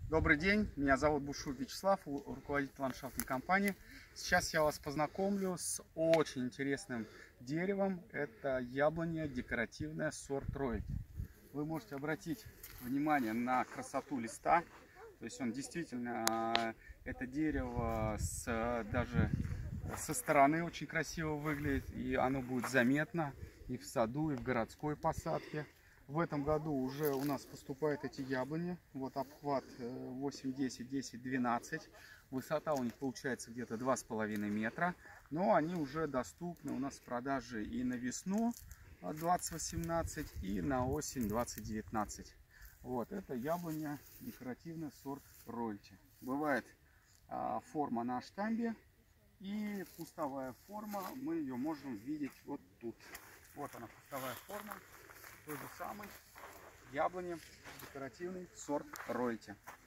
Добрый день, меня зовут Бушуев Вячеслав, руководитель ландшафтной компании. Сейчас я вас познакомлю с очень интересным деревом. Это яблоня декоративная сорт роялти. Вы можете обратить внимание на красоту листа. То есть он действительно, это дерево даже со стороны очень красиво выглядит. И оно будет заметно и в саду, и в городской посадке. В этом году уже у нас поступают эти яблони. Вот обхват 8, 10, 10, 12. Высота у них получается где-то 2,5 метра. Но они уже доступны у нас в продаже и на весну 2018, и на осень 2019. Вот это яблоня декоративный сорт роялти. Бывает форма на штамбе и кустовая форма. Мы ее можем видеть вот тут. Вот она, кустовая форма. Той же самый яблони декоративный сорт роялти.